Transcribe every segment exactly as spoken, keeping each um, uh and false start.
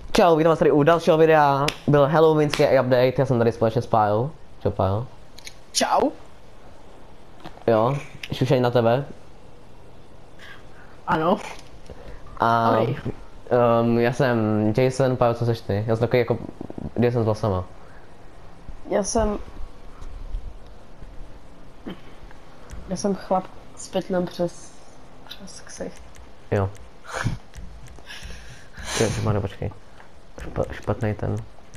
Čau, vítám vás tady u dalšího videa. Byl halloweenský update, já jsem tady společně s Pájou. Čau, Pájo. Čau. Jo, šušení na tebe. Ano. A um, já jsem Jason, Pájo, co seš ty? Já jsem takový jako, kde jsem s vlasama. Já jsem... Já jsem chlap s pytlem přes... přes ksicht. Jo. Ježišmarja, počkej. Špa, špatnej ten.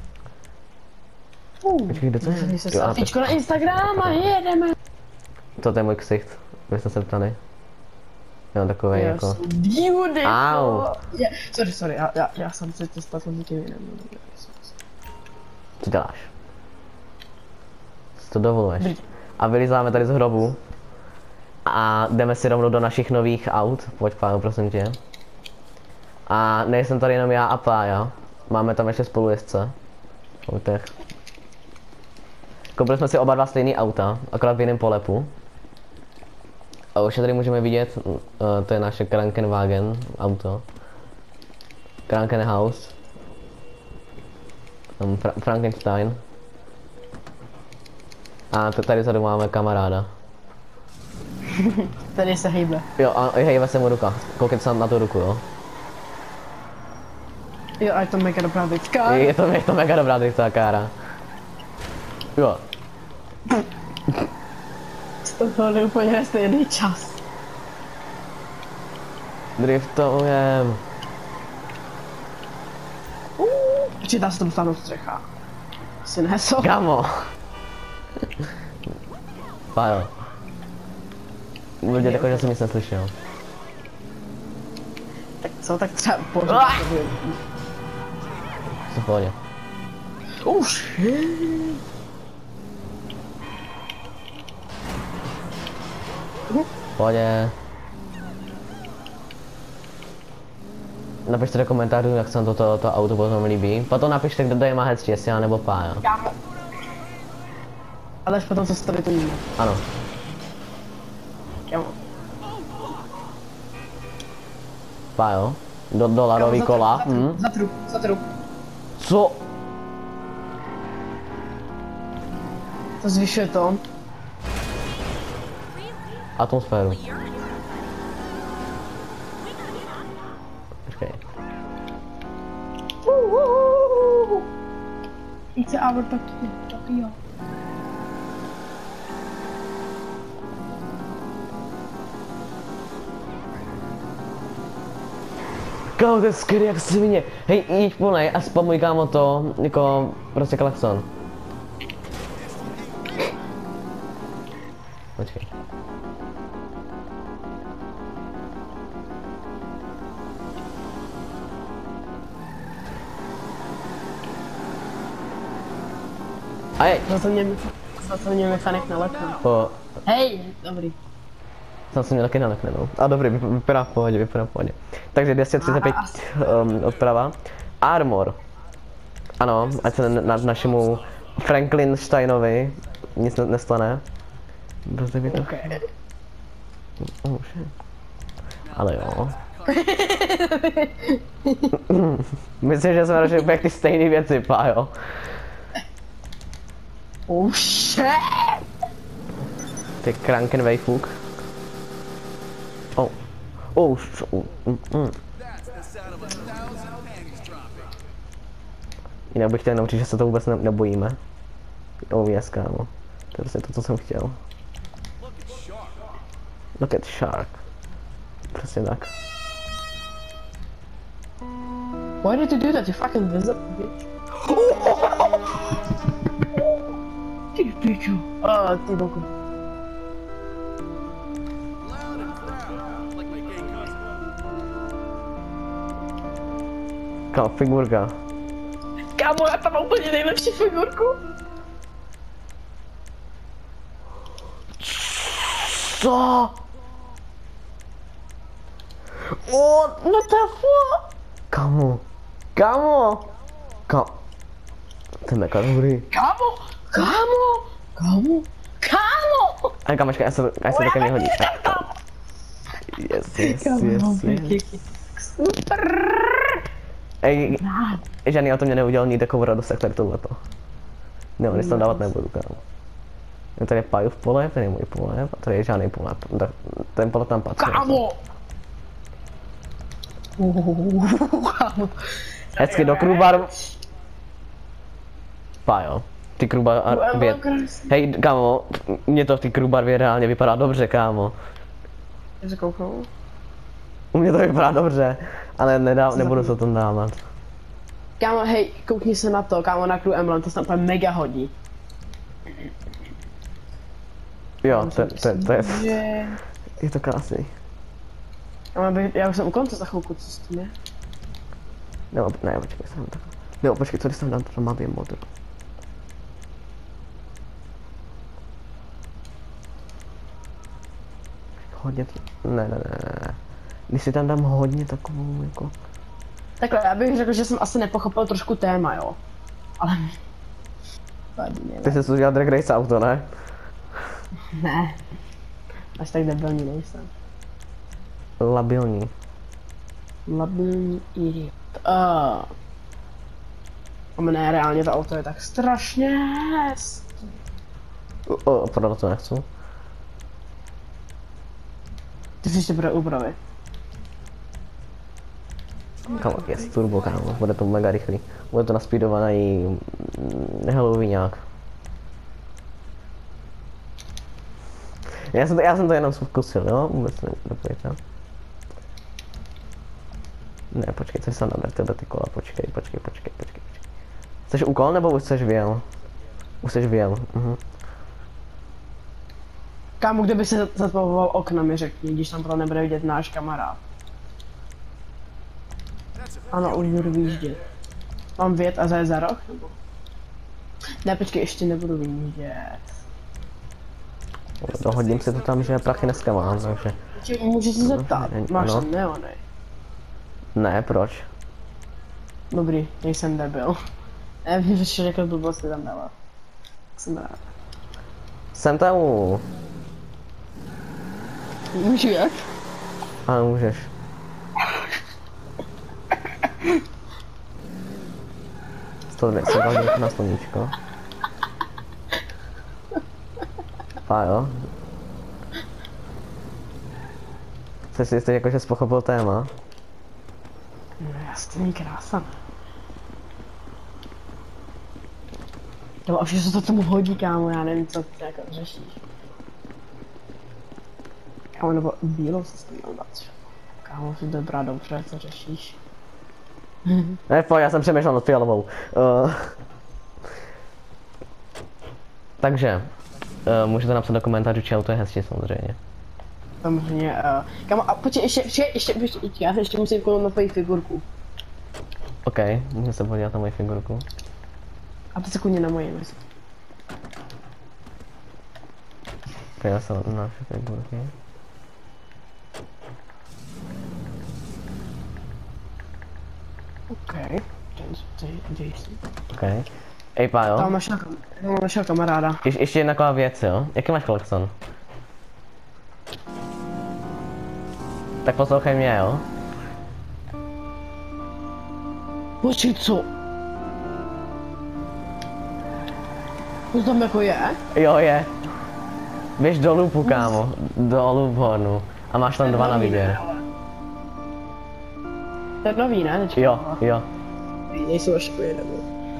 Uh, Počkej, kde to je? Dej se Jo, a selfiečko na Instagram a jedeme. to je můj ksicht, vy jste se ptali. Jo, takový Yes. jako. Beautiful. Au. Yeah. Sorry, sorry, já, já, já jsem se to spletl někým jiným. Co děláš? Co to dovoluješ? Dobrý. A vylizáme tady z hrobu. A jdeme si rovnou do našich nových aut. Pojď, Pájo, prosím tě. A nejsem tady jenom já a Pája. Máme tam ještě spolujezdce. V autech. Koupili jsme si oba dva stejný auta, akorát v jiném polepu. A už je tady můžeme vidět, uh, to je naše Krankenwagen auto. Krankenhaus. Um, Fra Frankenstein. A tady vzadu máme kamaráda. Tady se hejbe. Jo, a hejve se mu ruka. Koukej se na tu ruku, jo. Jo, a je to mega dobrá věcka. Je to, je to mega dobrá driftová kára. Jo. To bylo úplně ve stejný čas. Driftujem. Určitě dá se to dostat do střecha. Asi ne, co? Kamo. Pájo. Bude jako, že jsem nic neslyšel. Tak co, tak třeba pořád. Jsi v pohodě. Už. V pohodě. Napište do komentářů, jak se vám toto to auto potom líbí. Potom napište, kdo je má hezčí, jestli já nebo Pája. Ale až potom, co se tady to jíme. Ano. Kámo. Pájo. Do dolarový Kámo, kola. Za, za, Hm? za trup, za trup. Co? To zvyšuje to. Atmosféru. Počkej. It's our Tokyo. Tokyo. Kámo, to je skvělý jak svině. Hej, jít plnej a spamuj, kámo, to, jako, prostě klakson. Počkej. A je, Za to mě, za to mě mechanik nalekne. po, Hej, dobrý. jsem si mě taky naleknul. A dobrý, vyp- vypadá v pohodě, vypadá v pohodě. Takže dvě stě třicet pět um, odprava. Armor. Ano, ať se na, našemu Frankensteinovi nic ne nestane. Prostě mi to... Okay. Oh, shit. Ale jo. Myslím, že jsme našli úplně ty stejné věci, Pájo. Oh shit! Ty Krankenweifuk. Oh. Oh, sh oh. Mm, mm. Jinak bych chtěl naučit, že se to vůbec ne nebojíme. Oh yes, kámo. To je prostě to, co jsem chtěl. Look at shark. Přesně tak. Why did you do that? You fucking visit, bitch. Ty piču. Ah, ty boku. Kámo, figurka. Kámo, já tam mám úplně nejlepší figurku. Co? Oh, what the fuck? Kámo. Kámo. Kámo. To je mega dobrý. Kámo, kámo, kámo, kámo. Ale kámočka, já se, já se také nehodí. Yes, yes, yes, yes. Super. Ej, žádný auto mě neudělal ní takovou radost, jak tady tohleto. No, nic tam dávat nebudu, kámo. Tady je Pajův pole, tady je můj pole, a tady je žádný pole. Ten pole tam patří. Kámo! Kámo. Hezky do Krubar. Pájo, ty Krubar věd. Hej, kámo, mě to v ty Krubarvě reálně vypadá dobře, kámo. Já se kouknu. U mě to vypadá dobře, ale nedá, nebudu se to dávat. Kámo, hej, koukni se na to, kámo, na Crew Emblem, to se tam mega hodí. Jo, to, to, to je, je to krásný. Já už jsem u konce za chvilku, co s tím je? Nebo, ne, počkej, jsem tak. Nebo počkej, co když jsem dám to mapě modu. Hodně, ne, ne, ne, ne. Když si tam dám hodně takovou, jako... Takhle, já bych řekl, že jsem asi nepochopil trošku téma, jo. Ale... Ty jsi udělal drag race auto, ne? Ne. Až tak debilní nejsem. Labilní. Labilní idiot. Uh. Ne, reálně to auto je tak strašně hezký. O, opravdu to nechci. Ty jsi ještě bude úpravy. Kámo, jest turbo, kámo, bude to mega rychlý. Bude to naspeedovaný Halloween nějak. Já jsem to, já jsem to jenom zkusil, jo? Vůbec nepojďte. Ne, počkej, co jsem tam tyhle ty kola, počkej, počkej, počkej, počkej. Chceš úkol nebo už jsi vyjel? Už jsi vyjel, mhm. Kámo, kde by se zatmavoval okna, mi řekni, když tam pro nebude vidět náš kamarád. Ano, už budu vyjíždět. Mám vyjet a zajet za roh, nebo? Ne, počkej, ještě nebudu vyjíždět. Dohodím si to tam, že prachy dneska mám, takže... Můžu se zeptat, máš ano. tam neony? Ne, proč? Dobrý, nejsem debil. Nevím, že jsi řekl blbosti tam dala. Jsem rád. Jsem tam u... Můžu jak? Ano, můžeš. sto dvacet dal na sluníčko. A jo. Jsi si jistý, jakože jsi pochopil téma? No jasný, krása. To a že se to tomu hodí, kámo, já nevím, co ty jako řešíš. Kámo, nebo bílou se s tím dát. Kámo, si dobrá, dobře, co řešíš? Ne, pojď, já jsem přemýšlel nad fialovou. Uh, takže, uh, můžete napsat do komentářů, či auto je hezčí samozřejmě. Samozřejmě, uh, kámo, a počkej, ještě, ještě, ještě, ještě, ještě, já se ještě musím kouknout na tvoji figurku. OK, můžu se podívat na moji figurku. A to se koukně na moji, myslím. Podívám se na naše figurky. OK, děj si. OK. Ej, Pájo. Tam našel, tam našel kamaráda. Ješ, ještě jedna taková věc, jo? Jaký máš klakson? Tak poslouchej mě, jo? Počkej, co? To tam jako je? Jo, je. Běž do loopu, kámo. Do loophornu. A máš tam dva na výběr. To je nový, ne? Teďka. Jo, jo. Nejsou až jako jeden.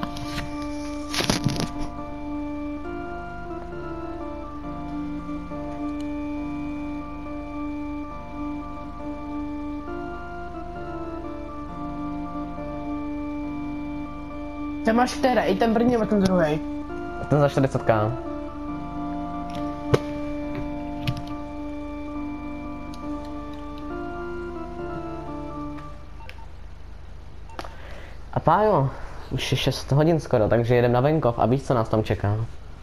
Ty máš který? Ten první nebo ten druhý? Ten za čtyřicet ká. A Pájo, už je šest hodin skoro, takže jedem na venkov a víš, co nás tam čeká?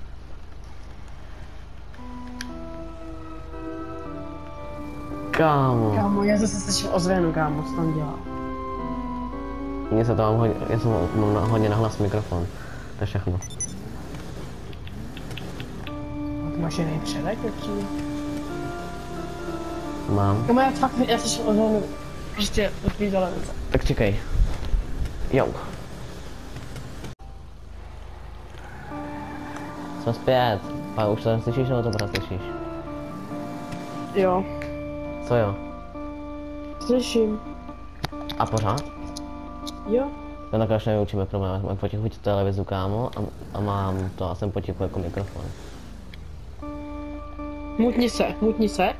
Kámo. Kámo, já zase slyším ozvěnu, kámo, co tam dělá. Mně se to mám hodně, já jsem mám na, hodně nahlas mikrofon. To je všechno. A ty máš jiný předek, lepší? Mám. Kámo, já fakt, já slyším ozvěnu. Prostě odpíš zelené. Tak čekej. Jo. Jsme zpět. Pak už to neslyšíš, nebo to pořád slyšíš? Jo. Co jo? Slyším. A pořád? Jo. No tak až nevyučíme problém, mám potichu televizu, kámo, a, a mám to a jsem potichu jako mikrofon. Mutni se, mutni se.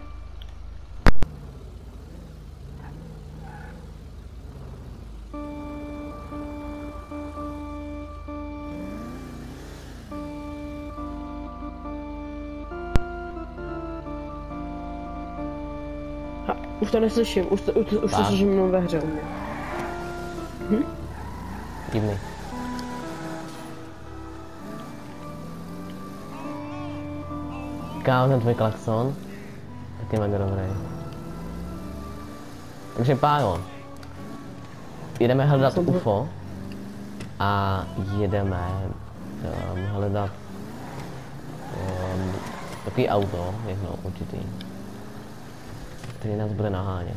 Ha, už to neslyším, už to, už to, už to slyším jenom ve hře u mě. Hm? Divný. Kámo, ten tvůj klakson, taky mega dobrý. Takže pájo, jdeme hledat U F O a jedeme um, hledat um, takový auto, jedno určitý, který nás bude nahánět.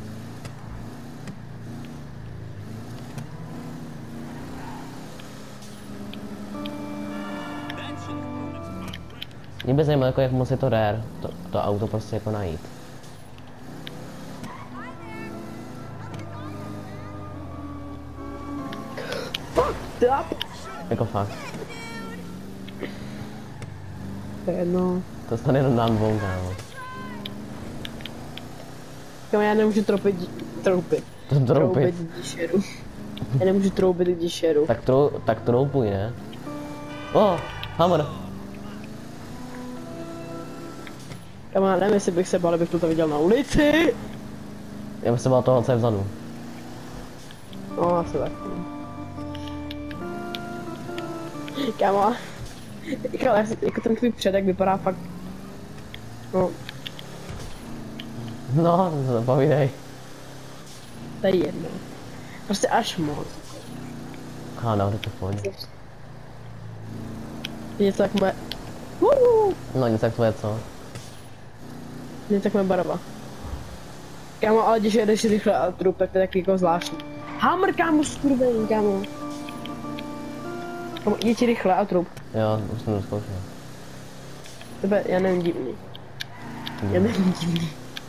Mě by zajímalo, jako jak moc je to rare, to, to auto prostě jako najít. Jako fakt. To je jedno. To stane jenom nám dvou, kámo. Kámo, já nemůžu troupit, dí... troupit. To troupit. Troubit, když šeru. Já nemůžu troubit, když šeru. Tak, trou, tak troupuj, ne? O, hammer. Kámo, já nevím, jestli bych se bál, abych to viděl na ulici. Já bych se bál toho, co je vzadu. No, asi tak. Kámo, jako, jako ten tvůj předek vypadá fakt... No, No, to povídej. to je jedno. Prostě až moc. Ano, to je v pohodě. Je to tak moje... Uuu, No nic tak tvoje, co? je to tak moje barva. Kámo, ale když jedeš rychle a trup, tak to je taky jako zvláštní. Hammer, kámo, skurvený, kámo. Kámo, je ti rychle a trup. Jo, už jsem to zkoušel. Tebe, já nevím divný. Já nevím divný.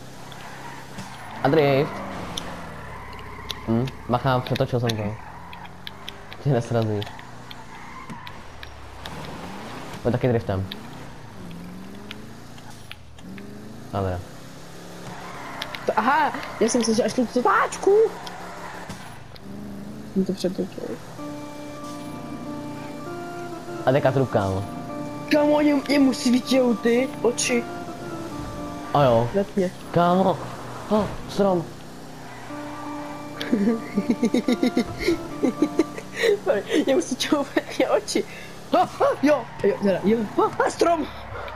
A drift. Hm, bacha, přetočil jsem to. Tě nesrazí. Pojď taky driftem. Dobré. To, aha, já jsem si že až tu totáčku. Jsem to přetočil. A teďka trup, kámo. Kámo, mě, mě musí vidět ty oči. A jo. Letně. Kámo. Oh, strom. Mě musí čouvat mě oči. Ha, ha, jo, jo, teda, jo, ha, ha, strom.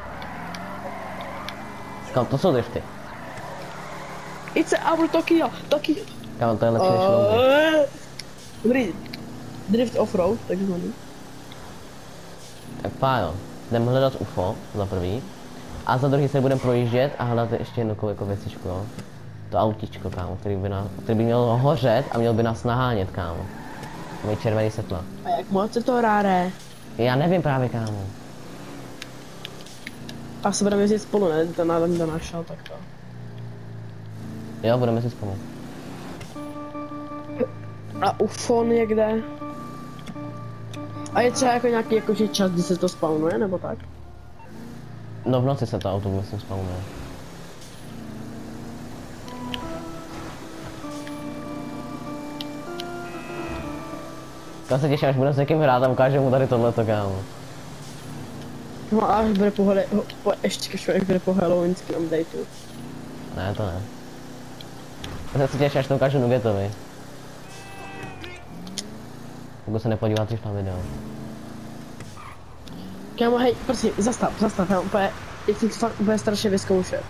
Kámo, to jsou drifty. It's our Tokyo, Tokyo. Kámo, to je lepší než lobby. Dobrý, drift offroad, takzvaný. Tak pájo, jdeme hledat U F O, za prvý. A za druhý se budeme projíždět a hledat ještě jednu jako věcičku, jo. To autíčko, kámo, který by, nás, který by měl hořet a měl by nás nahánět, kámo. Mají červený světla. A jak moc je to ráré? Já nevím právě, kámo. A se budeme jezdit spolu, ne? Ten náhodně to našel, tak to. Jo, budeme si spolu. A ufon je kde? A je třeba jako nějaký jakože čas, kdy se to spawnuje, nebo tak? No v noci se to auto myslím spawnuje. Já se těším, až budeme s někým hrát a ukážu mu tady tohleto, kámo. No a až bude po, hole, po ještě když až bude po halloweenském updateu. Ne, to ne. Já se těším, až to ukážu Nugetovi. Pokud se nepodívá dřív na video. Kámo, hej, prosím, zastav, zastav, já úplně, já chci to fakt úplně strašně vyzkoušet.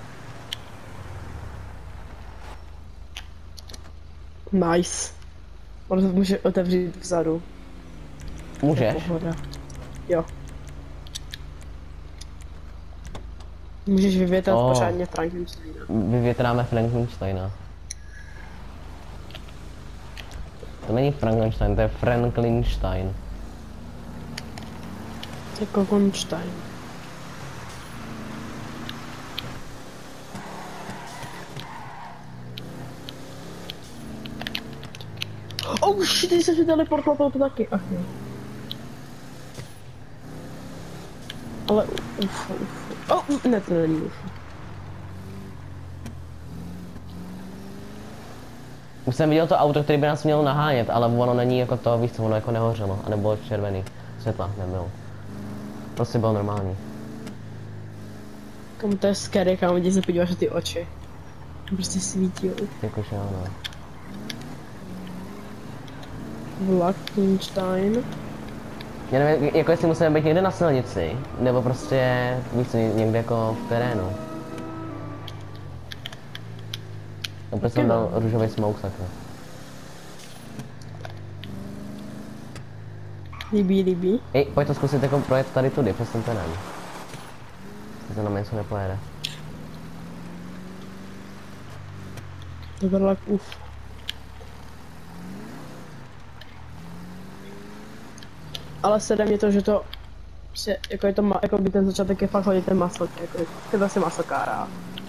Nice. On to může otevřít vzadu. Můžeš? Pohoda. Jo. Můžeš vyvětrat Oh. pořádně Frankensteina. Vyvětráme Frankensteina. To není Frankenstein, to je Franklinstein. Jako Konstein. Oh shit, ty se si teleportoval to taky, ach jo. Ale uf, uf. Oh, ne, to není uf. Už jsem viděl to auto, který by nás mělo nahánět, ale ono není jako to, víš co, ono jako nehořelo, a nebo červený světla, nebylo. Prostě bylo normální. Komu to je scary, kámo, když se podíváš na ty oči. Prostě svítí. Jakože ano. Vlakenstein. Já nevím, jako jestli musíme být někde na silnici, nebo prostě, víš co, někde jako v terénu. Opět jsem dal růžový smoke, sakra. Líbí, líbí. Ej, pojď to zkusit jako projet tady tudy, přes ten terén. To na něco nepojede. Dobrá, uf. Ale sede mě to, že to, že, jako je to, ma, jako by ten začátek je fakt hodně ten masl, jako je to asi masokára.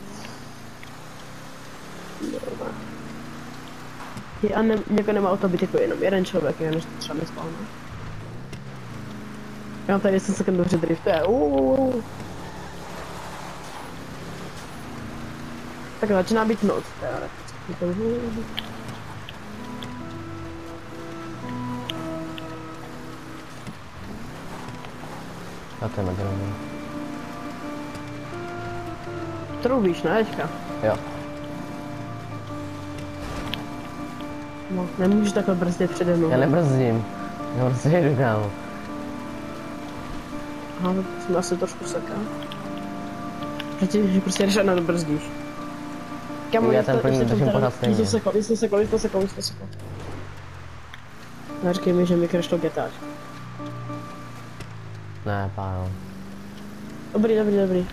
Je, a ne, jako nemá o to být jako jenom jeden člověk, jen než to třeba nespálne. Já mám tady deset sekund dobře driftuje, uuuu. Tak začíná být noc, teoreticky. A to je nadělaný. Troubíš, ne, teďka? Jo. No, nemůžeš takhle brzdit přede mnou. Já nebrzdím. Já prostě jedu, kámo. Aha, to jsem asi trošku seká. Že ti, že prostě jdeš a nebrzdíš. Kámo, já ten první držím pořád stejně. Jsi to sekl, jsi to sekl, jsi to sekl, jsi to sekl. Neříkej mi, že mi crashlo getáč. Ne, páno. Dobrý, dobrý, dobrý.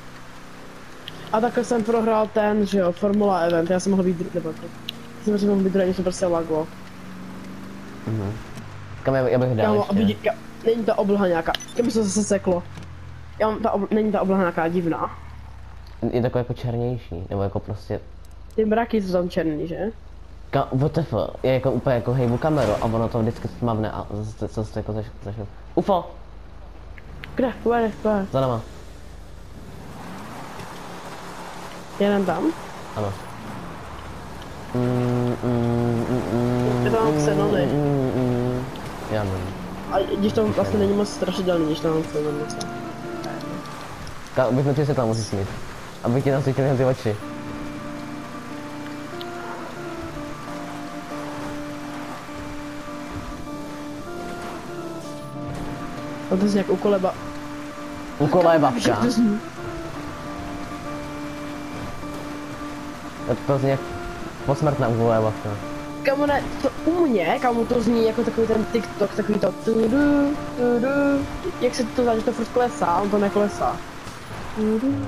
A takhle jsem prohrál ten, že jo, Formula Event, já jsem mohl být druhý, nebo to. Já jsem prostě mohl být druhý, mě se prostě laglo. Mhm. Kam já, já bych dal Kámo, ještě. aby, ká, není ta obloha nějaká, kdyby se to zase seklo. Já mám ta obl, není ta obloha nějaká divná. Je takový jako černější, nebo jako prostě... Ty mraky jsou tam černý, že? Ka, W T F, je jako úplně jako hejbu kameru a ono to vždycky tmavne a zase zase jako zač, začne. U F O! Kde? Kde? Kde? Za náma. Jeden tam? Ano. Mm, mm, mm, mm, Je to tam Xenony. mm, mm, já nevím. A když to vlastně není moc strašidelný, když tam Xenony něco. Ka, vypnutí se tam musíš smít. Abych ti nasvítili na ty oči. No to zní jak u koleba. U kola je babka. To zní. To zní jak posmrtná u kola je babka. Kamu ne, to u mě, kamu to zní jako takový ten TikTok, takový to tudu, tudu. Jak se to zdá, že to furt klesá, on to neklesá. Tudu.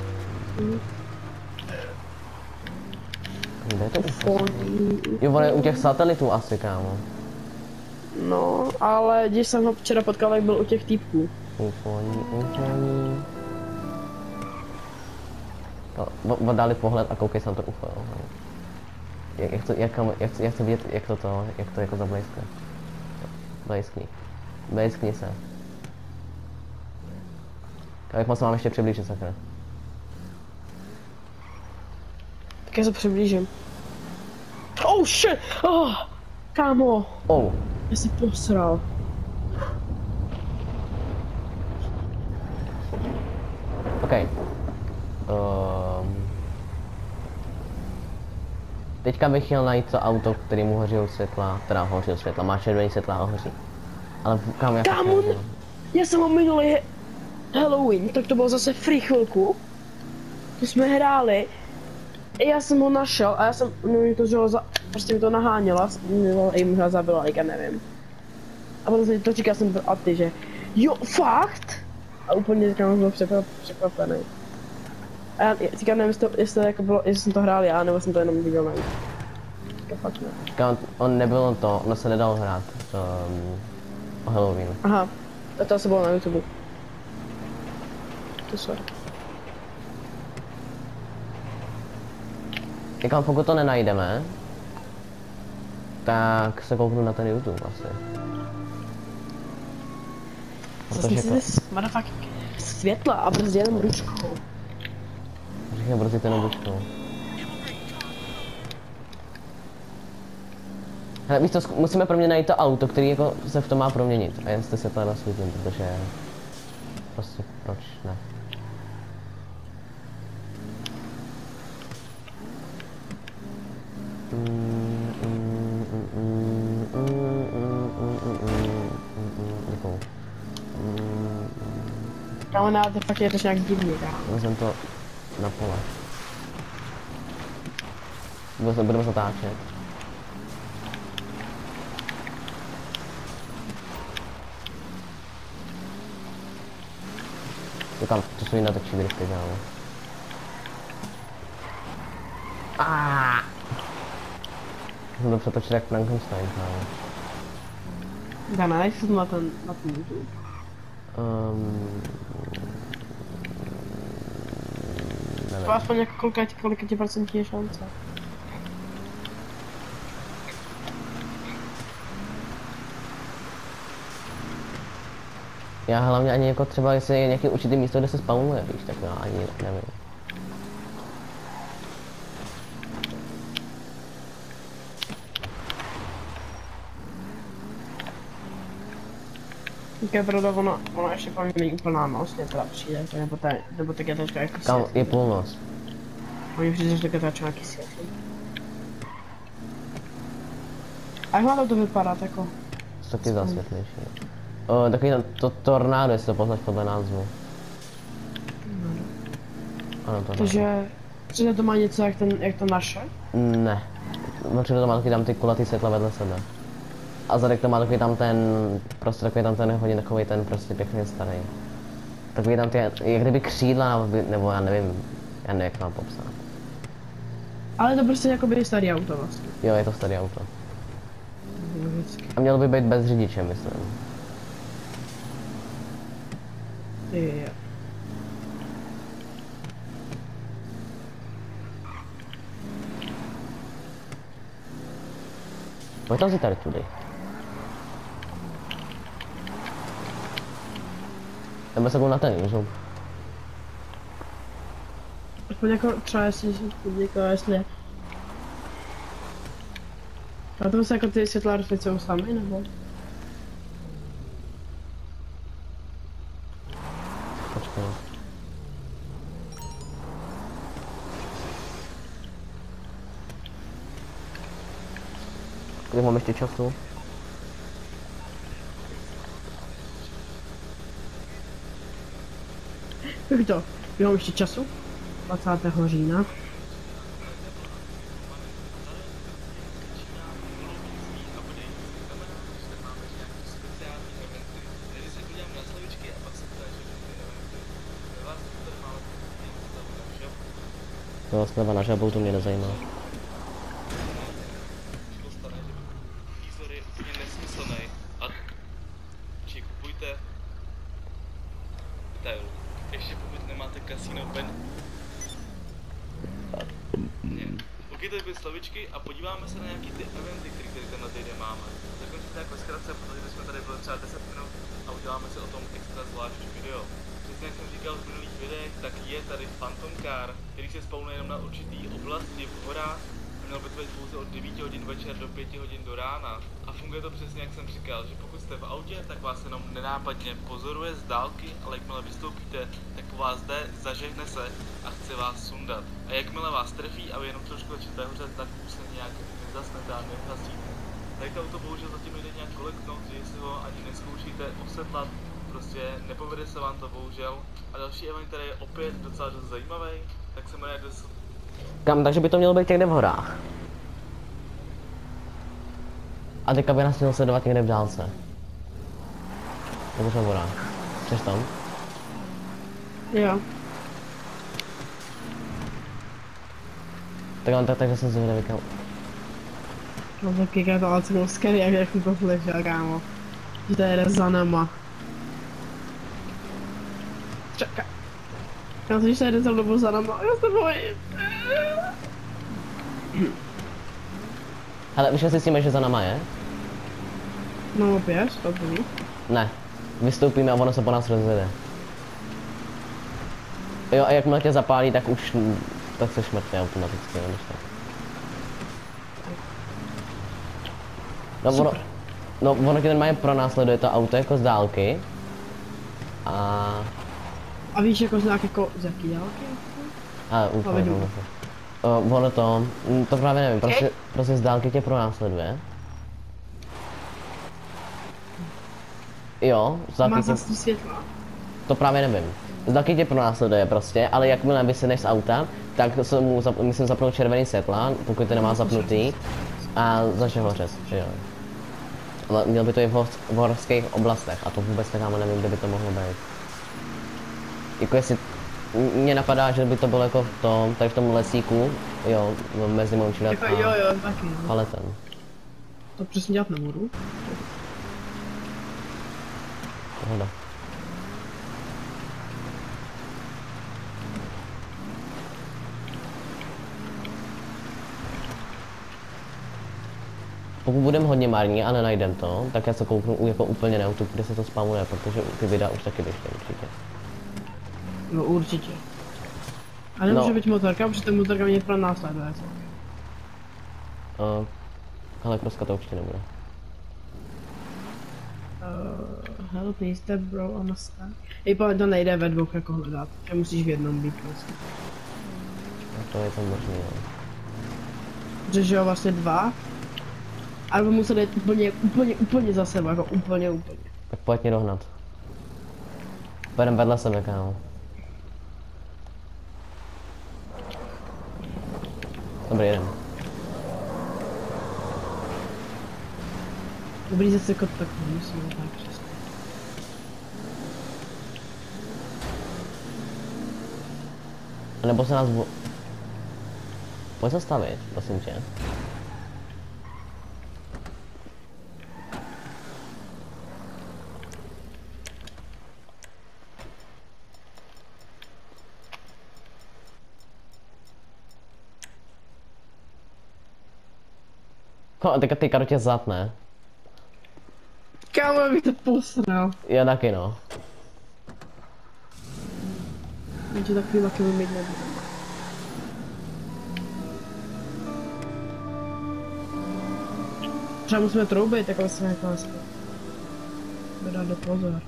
Kde je to U F O? Jo, on je u těch satelitů asi, kámo. No, ale když jsem ho včera potkal, jak byl u těch týpků. Ufoní, ufoní. To, dali pohled a koukej se na to U F O. Jak, jak to, jak, jak, jak chci vidět, jak to to, jak to jako zablejskne. Blejskni. Blejskni se. Jak moc mám ještě přiblížit, sakra. Tak já se přiblížím. Oh shit! Oh, kámo! Oh. Já si posral. OK. Um, teďka bych chtěl najít to auto, který mu hoří světla, teda hoří světla, má červený světla a hoří. Ale kam já Kámo, já jsem ho minulý Halloween, tak to bylo zase free chvilku. To jsme hráli. Já jsem ho našel a já jsem, no mi to, že ho za, prostě mi to naháněla, jim ho zabila, já nevím. A potom jsem to říkal, jsem byl a ty, že jo, fakt? A úplně říkám, byl překvap, překvapený. A já říkám, nevím, jestli to, jestli to jako bylo, jestli jsem to hrál já, nebo jsem to jenom viděl na. Fakt ne. Kam, On nebylo to, ono se nedalo hrát um, o Halloween. Aha, a to asi bylo na YouTube. To sorry. Říkám, pokud to nenajdeme, tak se kouknu na ten YouTube asi. Protože to... motherfucking světla a brzdě jenom ručkou. Řekně brzdit jenom ručkou. Hele, víš co, musíme pro mě najít to auto, který jako se v tom má proměnit. A jestli se to nasvítím, protože... Prostě proč ne? Ale na to fakt je to nějak divný, kámo. Vezmem to na pole. Budeme, budeme zatáčet. Říkám, to jsou jiné točí drifty, kámo. Aaaa! Jsem to přetočil jak Frankenstein, kámo. Dana, jak se to na ten, na ten YouTube? Um, To aspoň jako kolika, kolika ti procentní je šance. Já hlavně ani jako třeba, jestli je nějaké určitý místo, kde se spawnuje, víš, tak já ani nevím. Tak je pravda, ono, ono ještě po mě není úplná noc, mě teda přijde, nebo, ta, nebo tak je to ještě jaký Kam je půlnoc. Oni přijde, že to je nějaký světlý. A jak má to vypadat jako? To taky zasvětlejší. O, takový to tornádo, jestli to poznáš podle názvu. Ano, to Takže, že to má něco jak, ten, jak to naše? Ne. Určitě to má taky tam ty kulatý světla vedle sebe. A zadek to má takový tam ten, prostě takový tam ten hodně takový ten prostě pěkně starý. Takový tam ty, jak kdyby křídla, nebo já nevím, já nevím jak mám popsat. Ale to prostě jako by starý auto vlastně. Jo, je to starý auto. A mělo by být bez řidiče, myslím. Je, je. Pojď tam si tady tudy. Jdeme se na ten YouTube. Aspoň jako třeba jestli si jako jestli... A to se jako ty světla reflexují sami, nebo? Počkej. Kolik mám ještě času? Jak to? Mám ještě času? dvacátého října. To sleva na žabou, to mě nezajímá. Výzor je úplně nesmyslný a či kupujte detail. Ještě pokud nemáte kasino pen. Koukejte ty slovičky a podíváme se na nějaký ty eventy, které tady ten na týden máme. Takhle si jako zkratce, protože jsme tady byli třeba deset minut a uděláme si o tom extra zvláštní video. Přesně jak jsem říkal v minulých videích, tak je tady Phantom Car, který se spawnuje jenom na určitý oblasti v horách. Měl by to být pouze od devíti hodin večer do pěti hodin do rána. A funguje to přesně jak jsem říkal, že pokud jste v autě, tak vás jenom nenápadně pozoruje z dálky, ale jakmile vystoupíte, tak po vás jde, zažehne se a chce vás sundat. A jakmile vás trefí a vy jenom trošku začnete hořet, tak už se nějak nezasnete a nehasíte. Tady to auto bohužel zatím jde nějak koleknout, že si ho ani neskoušíte osedlat, prostě nepovede se vám to bohužel. A další event, který je opět docela dost zajímavý, tak se jmenuje dost... Kam, takže by to mělo být někde v horách. A teďka by nás měl sledovat někde v dálce. Nebo v horách. Chceš tam? Jo. Tak on tak, takže jsem zvědavý kam. No taky to ale co skvělý, jak jak to slyšel, kámo. Že to jede za nama. Čekaj. Já si, že to jede celou dobu za nama, já se bojím. Hele, už si myslíme, že za náma je? No opět, to bude. Ne. Vystoupíme a ono se po nás rozjede. Jo, a jakmile tě zapálí, tak už... tak se šmrtne automaticky, než tak. No ono... No ono tě normálně pronásleduje to auto jako z dálky. A... A víš jako z nějak jako z jaký dálky? A úplně no, uh, ono to... to právě nevím, prostě, prostě z dálky tě pronásleduje. Jo, z dálky Má tě... zastý světla. To právě nevím. Z dálky tě pronásleduje prostě, ale jakmile vysedneš z auta, tak se mu zap, myslím zapnout červený světla, pokud to nemá zapnutý. A začne hořet, jo. Ale měl by to i v, hor v horských oblastech a to vůbec nekáme, nevím, kde by to mohlo být. Jako jestli... Mně napadá, že by to bylo jako v tom, tady v tom lesíku, jo, mezi Moučinat Jako a... jo jo, taky. No. Ale ten. To přesně dělat nebudu. Pohoda. Pokud budeme hodně marní a nenajdem to, tak já se kouknu jako úplně na YouTube, kde se to spamuje, protože ty videa už taky vyšly určitě. No určitě. A nemůže No. být motorka, protože ta motorka mě pro následuje. Uh, ale kroska to určitě nebude. Uh, help me step bro, I'm a star. Ej, to nejde ve dvou jako hledat, že musíš v jednom být prostě. No to je to možný, jo. Protože jo, vlastně dva. Alebo musel jít úplně, úplně, úplně za sebou, jako úplně, úplně. Tak pojď mě dohnat. Pojedem vedle sebe, kámo. Dobrý, jedem. Dobrý zase kot tak musíme tak přesně. A nebo se nás... Pojď zastavit, prosím tě. No a teďka ty karotě zad, ne? Kámo, bych to posral. Já taky no. Jenže takový laky mít nebudu. Třeba musíme troubit, jako své klásky. Dát do pozor.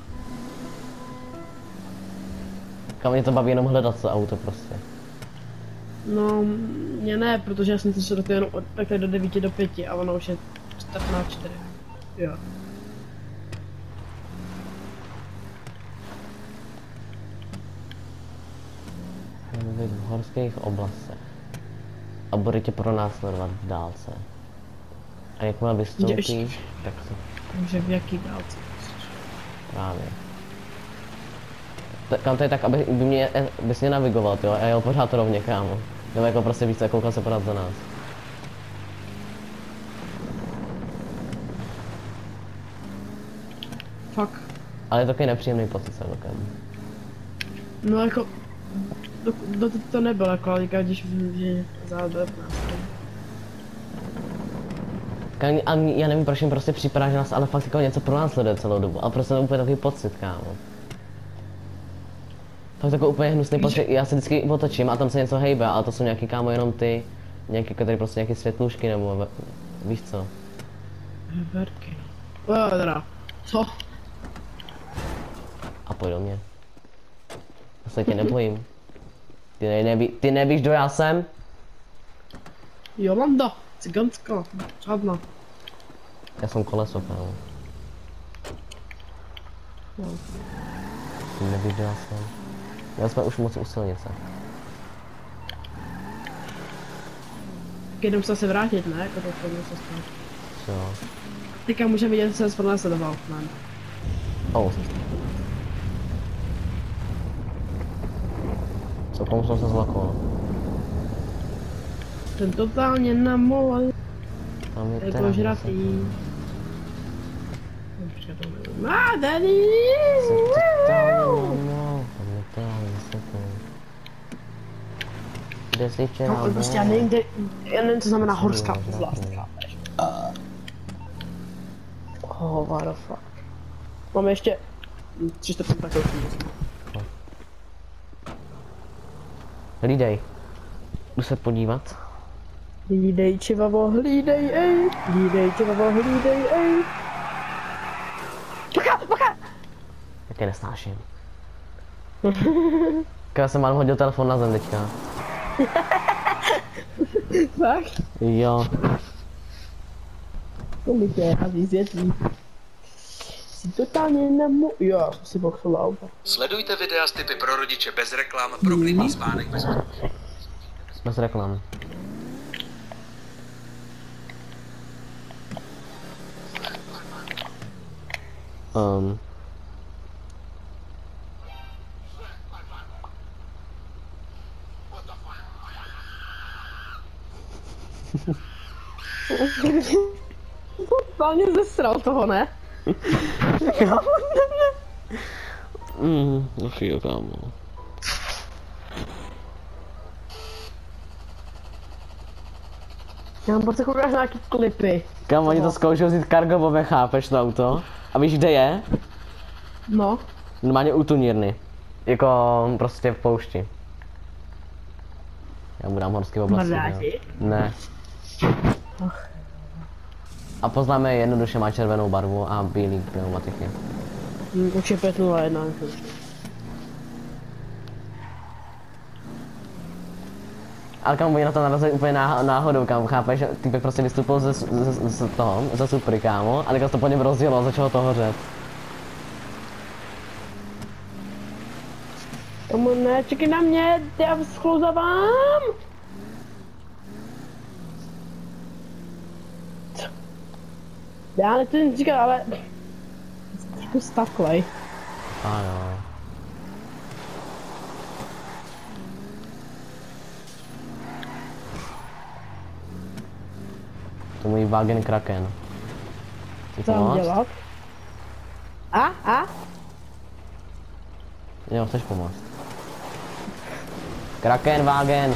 Kam mě to baví jenom hledat to auto prostě. No, mě ne, protože já jsem to šel jenom od takhle do devíti do pěti a ono už je čtrnáct čtyři. Jo. Můžeme být v horských oblastech. A bude tě pronásledovat v dálce. A jakmile vystoupíš, tak se Takže v jaký dálce? právě. Ta- Kam to je tak, aby by mě, bys mě navigoval, jo, a jel pořád rovně, kámo. Nebo jako prostě víc, koukal se pořád za nás. Fuck. Ale je to takový nepříjemný pocit celkem. No jako... Do, do, to nebylo jako, ale když že záleží nás. Kámo, a já nevím, proč jim prostě připadá, že nás ale fakt jako něco pro nás sleduje celou dobu. A prostě to je úplně takový pocit, kámo. Fakt takový úplně hnusný pocit, já se vždycky otočím a tam se něco hejbe, ale to jsou nějaký, kámo, jenom ty, nějaký, tady prostě nějaký světlušky nebo víš co. Verky. O, teda. Co? A pojď do mě. Já se tě nebojím. Ty, ne, neví, ty nevíš, kdo já jsem? Jolanda, ciganska, žádná. Já jsem koleso, kámo. No. Ty nevíš, kdo já jsem. Já jsme už moc u silnice. Jenom se se vrátit, ne? Jako to tomu se stane. Jo. Teďka můžeme vidět, co se pronásledoval, ne? Oh. Co, komu jsem se zlakol? Ten totálně namol. A To mi Je teda to žratý. nesekne. A, tady! Jsem totálně mimo, to mi teda nesekne. Kde jsi včera No, prostě já byl? nevím, kde, já nevím, co znamená Jsem horská byl oblast, žratný. chápeš? Oh, what the fuck. Máme ještě tři čtvrtě takovou chvíli. Hlídej. Jdu se podívat. Hlídej, čivavo, hlídej, ej! Hlídej, čivavo, hlídej, ej! Bacha, bacha! Já tě nesnáším. Já jsem mám hodil telefon na zem teďka. Fakt? Jo. Kolik je, hazí zjetí. Jsi totálně nemu... Jo, já jsem si boxoval auto. Sledujte videa s tipy pro rodiče bez reklam pro klidný spánek bez Bez reklam. Um. Totálně zesral toho, ne? Mm, ach jo, kámo. Já mám pocit, koukáš na nějaký klipy. Kámo, oni to zkoušou vzít cargobové, chápeš to auto? A víš, kde je? No. Normálně u tunírny. Jako prostě v poušti. Já mu dám horský oblasti. Mrdáti? Ne. A poznáme je jednoduše, má červenou barvu a bílý pneumatiky. Hm, už je pět nula jedna. Ale kam oni na to narazili úplně náh náhodou, kámo, chápeš, že týpek prostě vystoupil ze, ze, ze, z toho, ze supry, kámo, a takhle to po něm rozjelo a začalo to hořet. Tomu ne, čekaj na mě, já sklouzavám. Já nechci říkat, ale... Trošku staklej. Ano. To můj Wagen Kraken. Chci Co mám pomoct? dělat? A? A? Jo, chceš pomoct. Kraken, Wagen.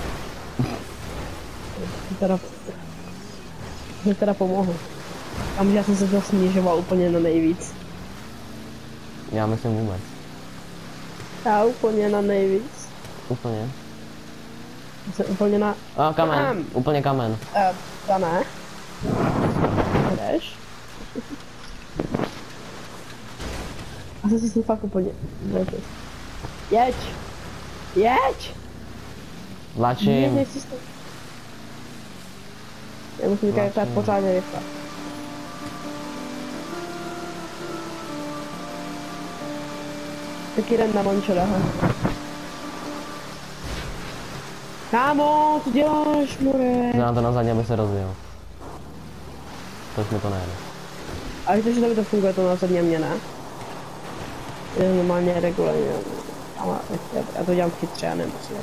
Teda... Mě teda pomohl. A já jsem se to snižoval úplně na nejvíc. Já myslím vůbec. Já úplně na nejvíc. Úplně. Jsem úplně na... A kamen, Ahem. úplně kamen. Eh, ta ne. Jdeš? A zase jsem fakt úplně... Jeď! Jeď! Vlačím. Jeď, si to... Já musím říkat, že to je pořádně rychle. Tak jdem na Mončora, ha. Kámo, co děláš, more? Dám to na zadně, aby se rozjel. To už mi to nejde. A víte, že tady to funguje, to na zadně mě, ne? Je normálně regulárně. Ale já, já to dělám chytře, já nemusím.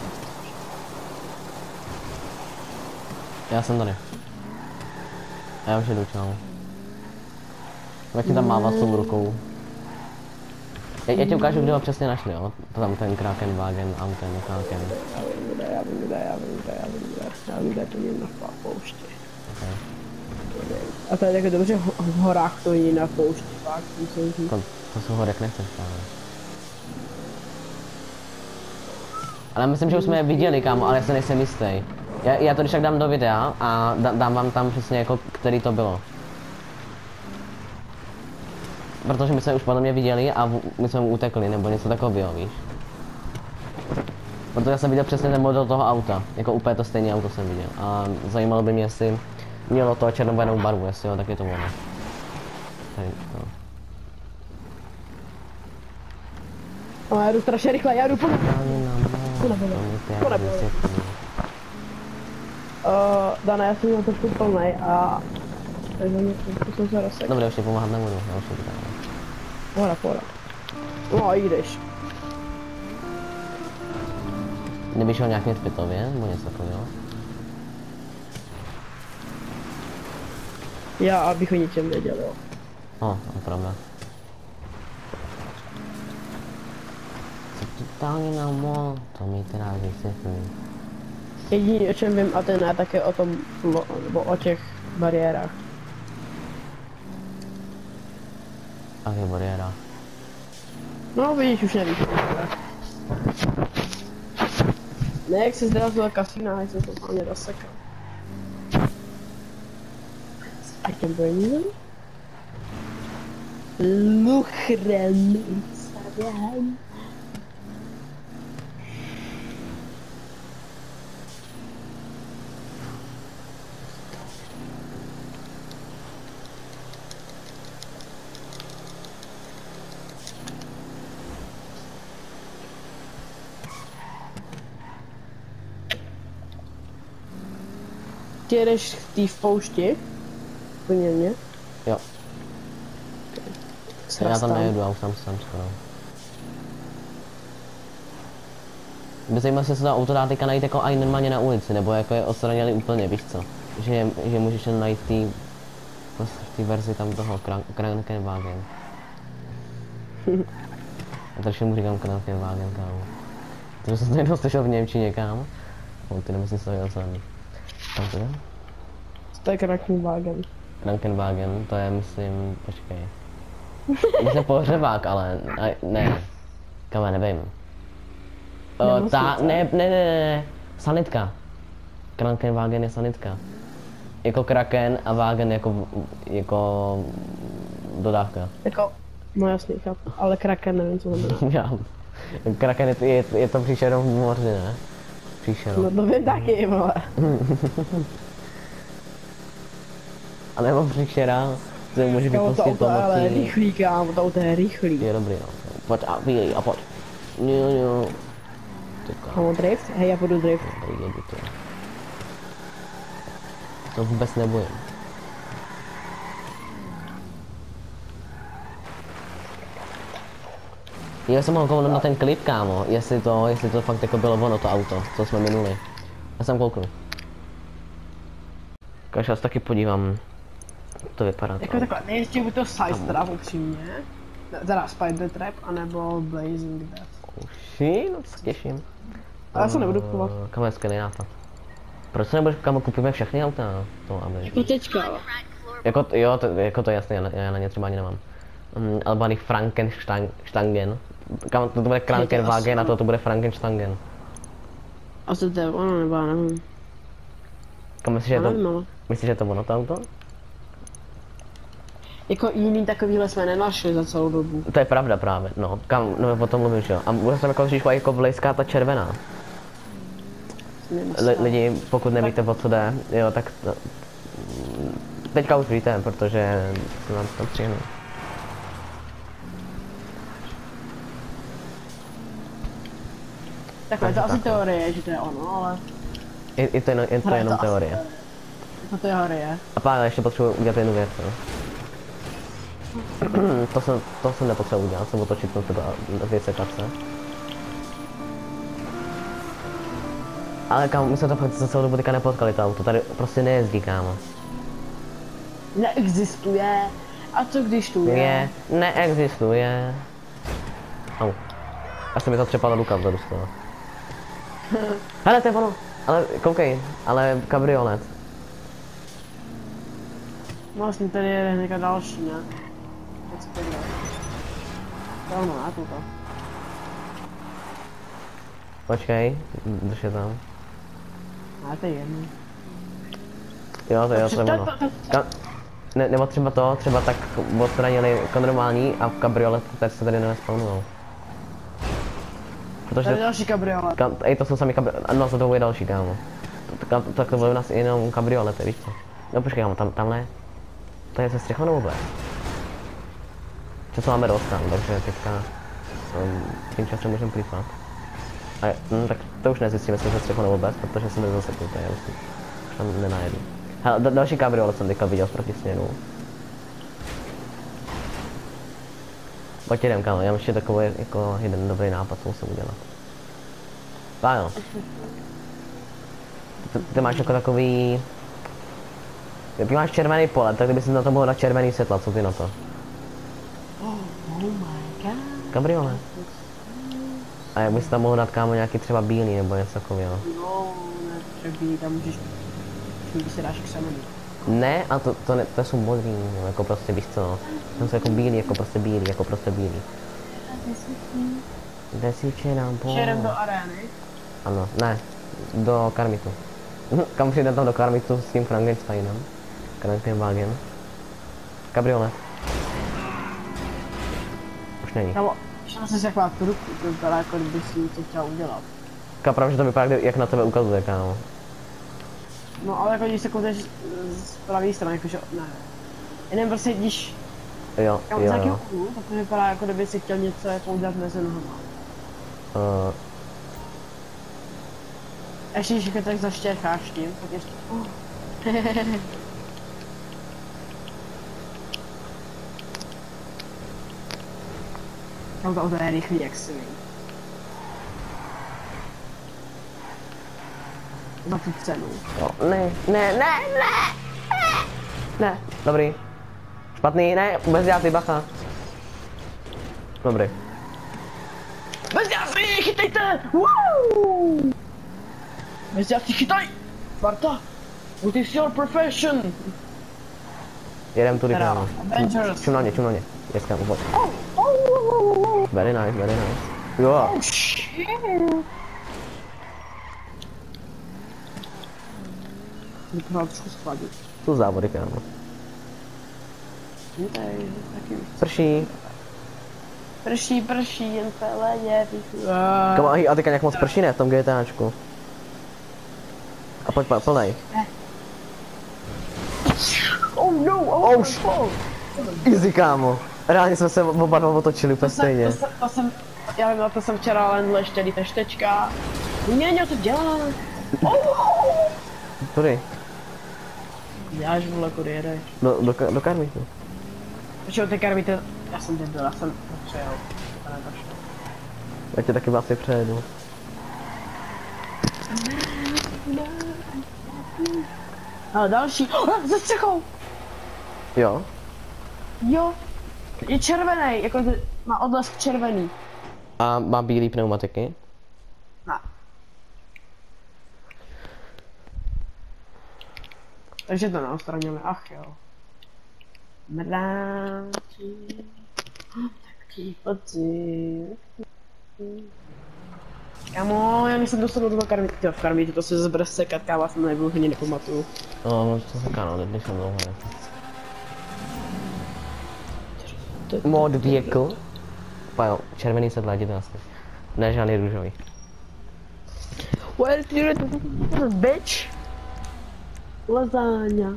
Já jsem tady. A já už jdu, čau. Jak ti tam mává s tou rukou. Já, já ti ukážu, kde ho přesně našli, jo? To tam ten Kraken, Wagen, Anten, Kraken. Já vím, kde, já vím, kde, já vím, kde, já vím, kde, já vím, kde to je na poušti. Okay. A to je tak dobře, v horách to je na poušti, fakt, musím říct. To, to jsou horek nechceš, kámo. Ale myslím, že už jsme je viděli, kámo, ale já se nejsem jistý. Já, já to když tak dám do videa a da, dám vám tam přesně jako, který to bylo. Protože my jsme už podle mě viděli a v, my jsme mu utekli, nebo něco takového, víš. Protože já jsem viděl přesně ten model toho auta, jako úplně to stejné auto jsem viděl. A zajímalo by mě, jestli mělo to černobílou barvu, jestli jo, tak je to ono. Tady to. No, já jdu strašně rychle, já jdu po... Uh, Dana, já jsem měl trošku plnej a... Takže mě jsem se rozsek. Dobře, už ti pomáhat nebudu, já už to říkám. Pohoda, pohoda. No, i jdeš. Kdyby šel nějak mít v pitově, nebo něco takového. Já, abych o ničem věděl, jo. No, to je pravda. Co totálně na mo, to mi teda vysvětlí. Jediný, o čem vím, a ten ne, tak je o tom, lo, nebo o těch bariérách. A je bariéra. No, vidíš, už nevíš. Ne, jak se zrazil kasína, jak jsem to hlavně rozsekal. I can bring you. Luchrem Instagram. Ty jedeš v té v poušti? Plně mě? Jo. Okay. Já tam nejedu, já už tam jsem skoro. By zajímalo, jestli se to auto dá teďka najít jako aj normálně na ulici, nebo jako je odstraněli úplně, víš co? Že, že můžeš jen najít tý, v té verzi tam toho Krankenwagen. Já tady mu říkám Krankenwagen, kámo. To jsem to jednou slyšel v němčině, kámo. No, ty nemyslím, že to je ocený. Tam to je? To je Krankenwagen. Krankenwagen, to je, myslím, počkej. Myslím pohřebák, ale, ne, ne. Kam, nevím. O, ta, ne, ne, ne, ne, sanitka. Krankenwagen je sanitka. Jako Kraken a Wagen jako, jako dodávka. Jako, no jasně, chápu, ale Kraken nevím, co znamená. Já. Kraken je, je, je to příšerou v moři, ne? Příšerou. No to vím taky, vole. A nebo příšera, to může Kámo, to vypustit auto je ale pomocí... rychlý, kámo, to auto je rychlý. Je dobrý, no. Pojď a vyjej a pojď. Jo, jo. Kámo, drift? Hej, já budu drift. Dobrý, jedu to. To vůbec nebojím. Já jsem mohl kouknout na ten klip, kámo, jestli to, jestli to fakt jako bylo ono, to auto, co jsme minuli. Já jsem kouknul. Každá se taky podívám, jak to vypadá. Jako takhle, nejistě by to Size Trap upřímně. Teda Spider Trap, anebo Blazing Death. Uši, no to se těším. Ale já se nebudu kupovat. Kam je skvělý nápad. Proč se nebudeš, kam kupíme všechny auta? To, aby... Jako teďka, ale. Jako, jo, to, jako to je jasné, já, já na ně třeba ani nemám. Um, Albany Frankenstangen. Kam to, to bude Krankenwagen a to, to bude Frankenstangen. A co to je ono, nebo já nevím. Kam myslíš, že je to, Nevím, ale. myslíš, že je to ono to auto? Jako jiný takovýhle jsme nenašli za celou dobu. To je pravda právě, no. Kam, no o tom mluvím, že jo. A bude tam jako říct, jako blejská ta červená. L lidi, pokud nevíte, o co jde, jo, tak to, teďka už víte, protože jsem vám to přijenu. Takhle, to asi teorie, že to je ono, ale... Je, je to, jenom, je to jenom asi- teorie. To teorie. A pár, ještě potřebuji udělat jednu věc, no. to, jsem, to jsem nepotřeboval udělat, jsem otočit na tebe dvě sekace. Ale kámo, my jsme to fakt za celou dobu teďka nepotkali, to auto tady prostě nejezdí, kámo. Neexistuje. A co když tu je? Je, neexistuje. Au. Asi mi to třepala ruka vzadu z toho. Hele, to je ono. Ale koukej, ale kabriolet. Vlastně tady je hnedka další, ne? Tak se podívej. To je ono, ne? Tuto. Počkej, drž je tam. Ne, to je jedno. Jo, to je to je ono. Ka ne, nebo třeba to, třeba tak odstranili jako normální a v kabriolet teď se tady nespawnujou. Tady je Protože, další kabriolet. kam, ej, to jsou sami kabriolet, no za to je další, kámo. Tak, tak to bylo u nás jenom kabriolety, víš co? No počkej, kámo, tam, tamhle, to je se střechou nebo bez? Co máme dost tam, takže teďka um, tím časem můžeme klípat. A hm, tak to už nezjistíme, jestli se střechou nebo bez, protože jsem zase klípal, já už, už tam nenajedu. Hele, da, další kabriolet jsem teďka viděl z proti směru. Pojď jdem, kámo, já mám ještě takový jako jeden dobrý nápad, co musím udělat. Pájo. Ty, ty máš jako takový... Ty máš červený pole, tak kdyby si na to mohl dát červený světla, co ty na to? Oh, oh my god. Kabriolet. A jak bys tam mohl dát kámo nějaký třeba bílý nebo něco takového? No, nepotřebuji, tam můžeš, když se dáš k samemu. Ne, a to, to, ne, to jsou modrý, no, jako prostě víš co, no. Tam jsou jako bílý, jako prostě bílý, jako prostě bílý. Kde si če nám po... Šerem do arény. Ano, ne, do Karmitu. Kam přijde tam do Karmitu s tím Frankensteinem? Frankenwagen. Kabriolet. Už není. Kámo, šel jsem si taková tu ruku, to vypadá jako kdyby si něco chtěl udělat. Kámo, že to vypadá, jak na tebe ukazuje, kámo. No ale jako když se koukneš z pravé strany, jakože ne. Jenom prostě když Jo, kámo, z jo, nějakého jo. úhlu, tak to vypadá jako kdyby si chtěl něco jako udělat mezi nohama. Uh, Ještě když jako tak zaštěrkáš tím, tak ještě... Oh. Tam to je rychlý jak si za tu cenu. jo, ne, ne, ne, ne, ne, dobrý. Špatný, ne, bez dělatý, bacha. Dobrý. Bezdělci, chytejte! Woo! Bezdělci, chytaj! Sparta! What is your profession? Jedem tudy, Teda, kámo. Avengers. Čum na ně, čum na ně. Yes, kámo, pojď. Oh, oh, oh, oh, oh. Very nice, very nice. Jo. Oh shit! Vypadá trošku schladit. Tu závody, kámo. Tady, taky. Prší. Prší, prší, jen celé je Kámo, a teďka nějak moc prší ne v tom GTAčku. A pojď, pojď, plnej. Oh no, oh, Oh, oh. Easy, kámo. Reálně jsme se oba dva otočili úplně To jsem, stejně. to jsem, to jsem, já vím, na to jsem včera len leštělý teštečka. Měňo to dělá. Oh. Tudy. Já už vole, kudy jedeš. Do, do, do Karmitu. Počkej, ty karvíte, já jsem debil, já jsem nepřejel. To nedošlo. Já tě taky vlastně přejedu. Ale další, oh, ze střechou! Jo. Jo, je červený, jako ty, má odlesk červený. A má bílý pneumatiky. Ne. Takže to neostraníme, ach jo. Mráči. Taký podzim. Kámo, já myslím dostanu do karmítu, tyjo, v karmítu to se zbrz sekat, kámo, já jsem nebyl, ani nepamatuju. No, no, to se káno, teď jsem dlouho ne. Mod vehicle. Pajo, červený sedla, jdi to jasně. Ne, žádný růžový. Where did you bitch? Lasáňa.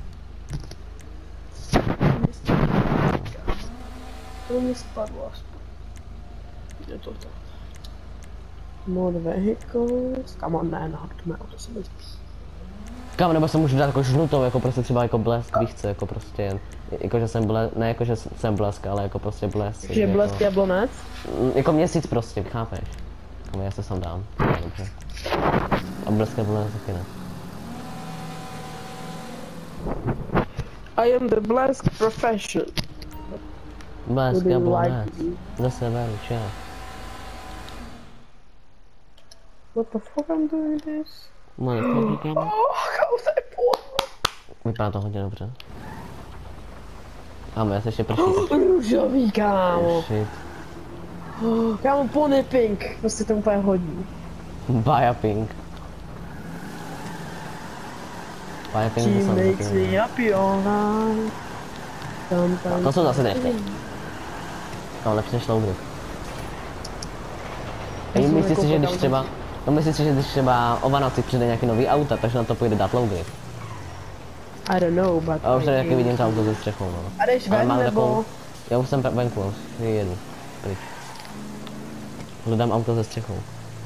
To mě spadlo aspoň. Je to to. Mod vehicles. Come on, ne, no, to to se bez... Kam, nebo se můžu dát jako žlutou, jako prostě třeba jako blesk, víš co, jako prostě, jako že jsem blesk, ne jako že jsem blesk, ale jako prostě blesk. Takže blesk je blonec? Jako, jako měsíc prostě, chápeš? Kam já se sám dám, dobře. A blesk je blesk taky ne. I am the blesk profession. Blesk Would je you blesk, like zase veru, čau. What the fuck I'm doing this? Motherfucker, kámo. Oh, kámo, to je půl. Vypadá to hodně dobře. Kámo, já se ještě prší. Růžový, kámo. Shit. Oh, kámo, pony pink, prostě to úplně hodí. Baja pink. Baja pink to She jsem makes taky. me happy all night. Tam, tam, To jsou zase nechty. Kámo, lepší než lougry. A jsem myslíš si, že nekoukal když tam třeba, no myslíš si, že když třeba o Vánoci přijde nějaký nový auta, takže na to půjde dát lougry. I don't know, but... A už tady taky vidím to auto ze střechou, no. A jdeš Ale ven, mám nebo... takovou, já už jsem pe- venku, už jedu, pryč. Hledám auto ze střechou.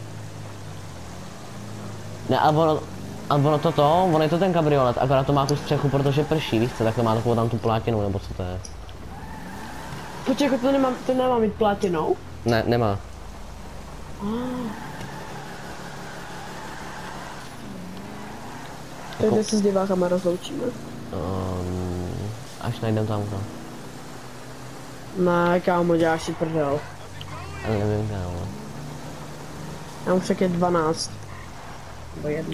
Ne, ale ono, a ono toto, ono je to ten kabriolet, akorát to má tu střechu, protože prší, víš co, tak to má takovou tam tu plátinu, nebo co to je. Počkej, jako to nemá, to nemá mít platinou? Ne, nemá. Takže se s divákama rozloučíme. Um, až najdem tam to. Ne, kámo, děláš si prdel. Ale nevím, kámo. Já už tak je dvanáct. Nebo jedno.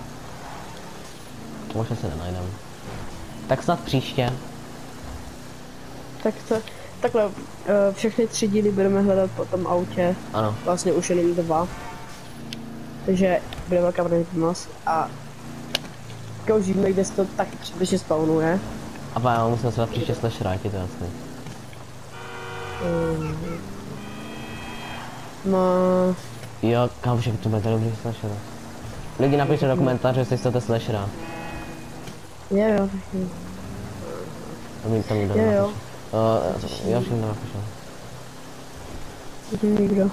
Možná se nenajdem. Tak snad příště. Tak to, takhle, uh, všechny tři díly budeme hledat po tom autě. Ano. Vlastně už jenom dva. Takže bude velká pravděpodobnost a když už víme, kde se to tak přibližně spawnuje. A pak musím se dát příště slashera, jak je to jasný. Um, no... Jo, kámo, však to bude dobrý slasher. Lidi napište do komentáře, jestli chcete slashera. Jo, jo. To mi to nikdo Jo, jo. nenapiše. Uh, jo, všem to napiše. Vidím nikdo.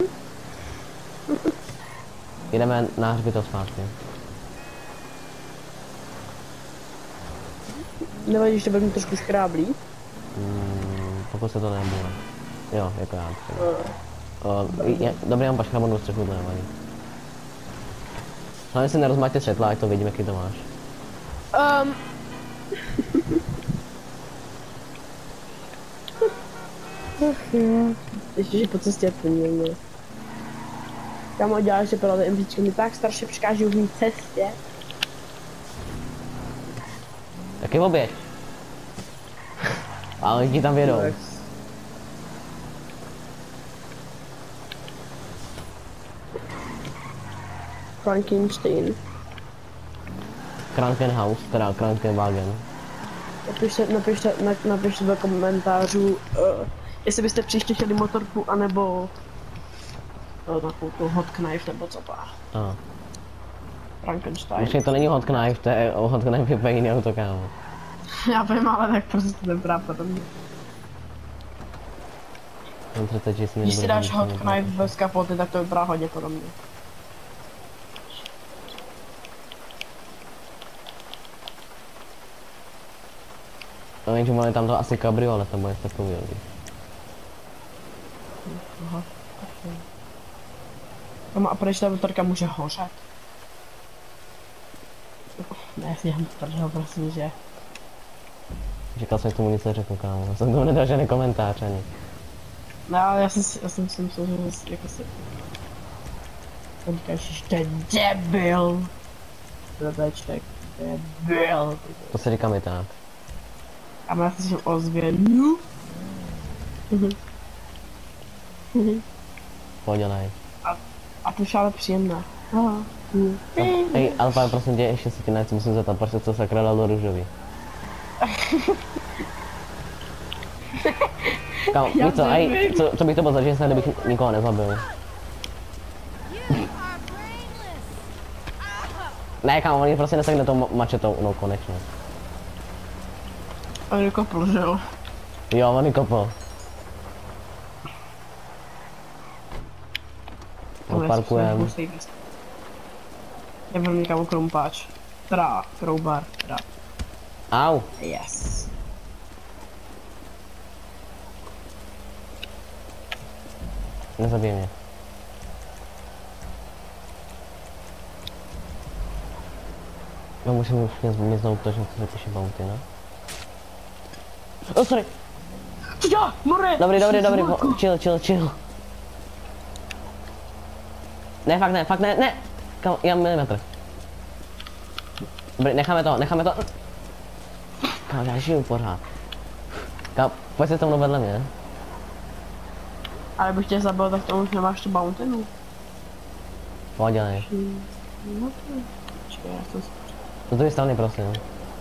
Jdeme na hřbitov zpátky. Nevadí, když to bude mít trošku škráblí. Hmm, pokud se to nebude. Jo, jako já třeba. Uh, je, dobrý, mám paškrabonu střechu, to nevadí. Hlavně si nerozmáte světla, ať to vidím, jaký to máš. Um. Ach jo. Ještě, že po cestě plně. Kámo, děláš, že pro ty MPčky mi tak strašně překáží v mý cestě. Taky oběť. Ale ti tam vědou. Frankenstein. Krankenhaus, teda Krankenwagen. Napište, napište, na, napište do komentářů, uh, jestli byste příště chtěli motorku, anebo uh, takovou tu hot knife, nebo co pá. Ano. Frankenstein. Ještě to není hot knife, to je hot knife je úplně jiný auto, kámo. Já vím, ale tak prostě to vypadá podobně. Mám třicet šest minut. Když si dáš hot knife bez kapoty, tak to vypadá hodně podobně. No jenže máme tam to asi kabriolet, nebo je takový lidi. Aha, okay. Mama, a proč ta motorka může hořet? Ne, já jsem prdel, prosím, že... Říkal jsem k tomu nic neřekl, kámo. Já jsem tomu nedal žádný komentář ani. No, ale já jsem si, já jsem si myslel, že jsi, jako si... On říká, že to je debil. Blbeček, debil. To se říká mi tak. A já jsem si ozvěnu. Podělej. A, a to je ale příjemná. Aha. Hej, Alfa, prosím tě, ještě se ti něco musím zeptat, proč to sakra dal do růžový? Kámo, víš co, hej, co, co bych to byl zažil, kdybych nikoho nezabil. Ne, kámo, oni prostě nesekne tou mačetou, no konečně. A on kopl, že jo? Jo, on kopl. Odparkujem. Já budu někam krumpáč. Teda, kroubar, teda. Au. Yes. Nezabij mě. No musím už mě znovu točit, co se píše bounty, no? Oh, sorry. Co dělá? More! Dobrý, dobrý, dobrý, po, chill, chill, chill. Ne, fakt ne, fakt ne, ne! Kam, já mám milimetr. Dobrý, necháme to, necháme to. Kam, já žiju pořád. Kam, pojď se tomu vedle mě. Ale bych tě zabil, tak to už nemáš tu bounty, no. Podělej. No to... Počkej, já jsem si... Do druhé strany, prosím.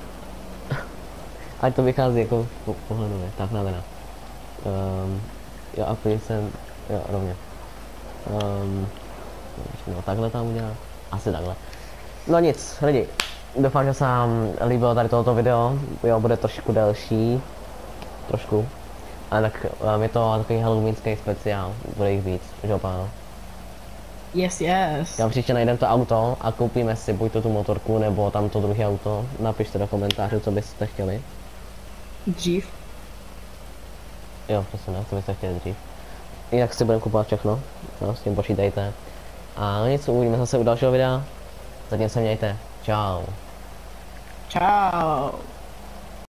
Ať to vychází jako po, pohledově, tak nádherná. Um, jo, a pojď jsem, jo, rovně. Um, no, takhle tam udělám. Asi takhle. No nic, lidi. Doufám, že se vám líbilo tady tohoto video. Jo, bude trošku delší. Trošku. Ale tak um, je to takový halloweenský speciál. Bude jich víc, že opáno. Yes, yes. Já příště najdem to auto a koupíme si buď to tu motorku, nebo tam to druhé auto. Napište do komentářů, co byste chtěli. Dřív. Jo, přesně, co byste chtěli dřív. Jinak si budeme kupovat všechno, no, s tím počítejte. A no nic, uvidíme zase u dalšího videa. Zatím se mějte. Čau. Čau.